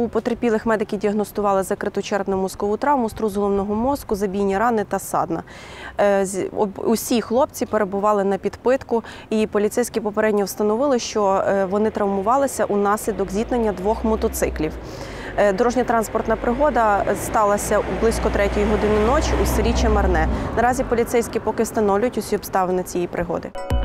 У потерпілих медики діагностували закриту черепно-мозкову травму, струс головного мозку, забійні рани та садна. Усі хлопці перебували на підпитку, і поліцейські попередньо встановили, що вони травмувалися унаслідок зіткнення двох мотоциклів. Дорожньо-транспортна пригода сталася близько 3-ї години ночі у селі Чемерне. Наразі поліцейські поки встановлюють усі обставини цієї пригоди.